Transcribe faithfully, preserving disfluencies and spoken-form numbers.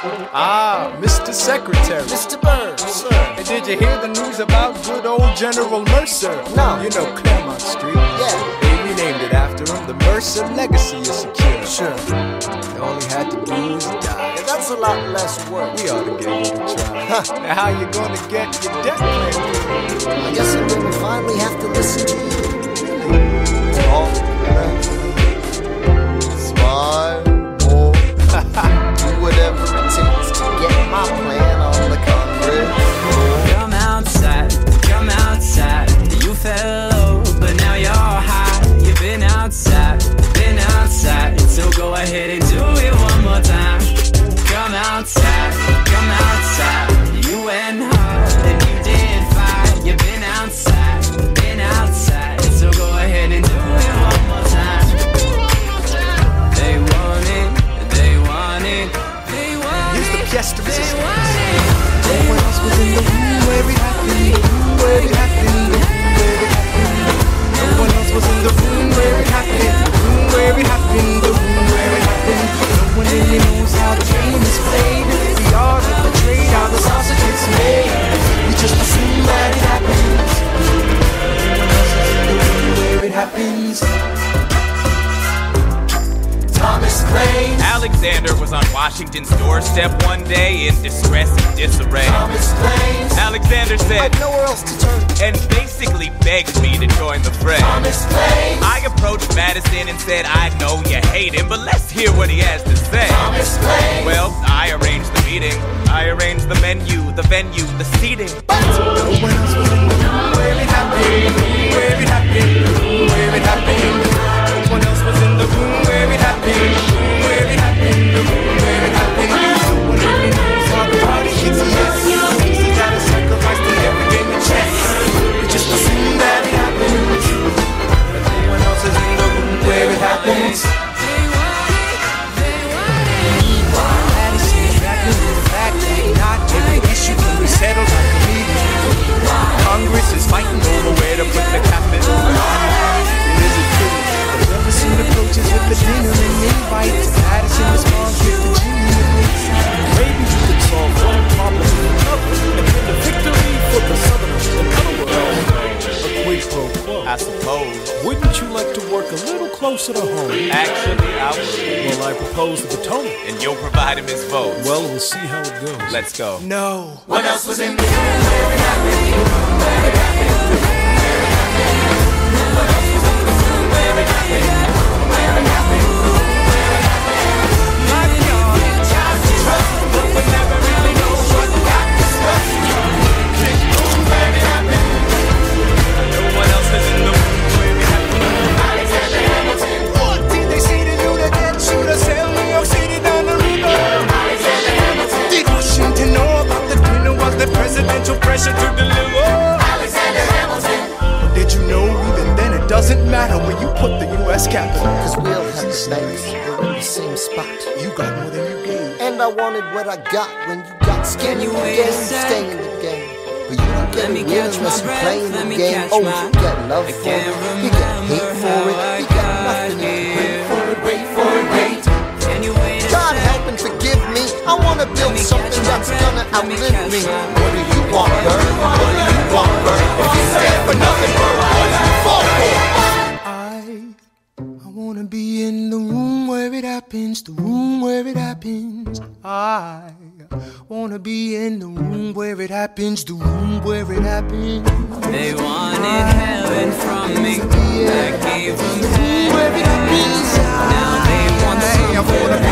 Ah, Mister Secretary. Mister Bird, sir. Hey, did you hear the news about good old General Mercer? No. You know Claremont Street? Yeah. They renamed it after him. The Mercer legacy is secure. Sure. All he had to do was die. Yeah, that's a lot less work. We ought to give it a try. Huh. Now how you gonna get your debt cleared? I guess I'm gonna finally have to listen to you. All right. Smile, boy. Do whatever it takes to get my plan on the Congress. Come outside, come outside. You fell low, but now you're high. You've been outside, been outside. So go ahead and do it one more time. Come outside, come outside. You went hard and you did fine. You've been outside, been outside. So go ahead and do it one more time. They want it, they want it, they want Here's the it. pièce de They résistance. want it. No one else was in the room where it happened. The room where it happened. The room where it happened. No one else was in the room where it happened. The room where it happened. The room where it happened. No one really knows how the game is played. The art of the trade, how the sausage gets made. We just assume that it happens. No one else is in the room where it happens. Thomas Crane. Alexander was on Washington's doorstep one day in distress and disarray. Thomas Crane. Alexander said, I've nowhere else to turn. and basically begged me to join the fray. Thomas Crane. I approached Madison and said, I know you hate him, but let's hear what he has to say. Thomas Crane. Well, I arranged the meeting. I arranged the menu, the venue, the seating. No one else was in the room where it happened. Where it happened. Where it happened. No one else was in the room where it happened. Where it happened. The room where it happened. No one really knows how the party gets yes. You gotta sacrifice to every game of chess. We just assume that it happens. But no one else is in the room where it happens. They want it, they want it. Meanwhile, Madison is grappling with the fact that not every issue can be settled like a meeting. Congress is fighting over where to put the capital. It isn't true. The Jefferson approaches with the dinner and invites. Madison responds with the genius. Maybe you could solve one problem with another and win the victory for the Southerners. In other words, a quid pro quo. I suppose. Wouldn't you like to work a little closer to home? Actually, I would. Well, I propose the Potomac. And you'll provide him his vote. Well, we'll see how it goes. Let's go. No. What else was in the room where it happened? Where it happened? Where it happened? What else was in the room where it happened? Where it happened? Where it happened? My God, it's just trust, but we never really know what got discussed. Click room where it happened. No one else is in the room where it happened. Alexander Hamilton. What did they say to you that didn't shoot us? Sail New York City down the river. Alexander Hamilton. Did Washington know about the dinner? Was there presidential pressure to deliver? Alexander Hamilton. Did you know even then it doesn't matter where you put the U S capital? Cause we all have the banks, we're in the same spot. You got more than you gave. And I wanted what I got when you got skin in the wait game, a sec? stay in the game. But you don't get Let me a win catch unless my you breath, play in let the me game. catch Oh, my- you get love I for can't it, you get hate remember for it, how you I got got nothing. You here. wait for it, wait for it, wait. Can you wait a God sec? help and forgive me, I wanna build me something catch my that's breath, gonna let me outlive catch me. my- What do you want, Bird? What do you want, Bird? If you stand for nothing, Bird, what do you fall for? I, I wanna be in the room where it happens, the room where it happens. I wanna be in the room where it happens, the room where it happens. They wanted heaven from me. I gave them Where it heaven. happens. Now they want I wanna something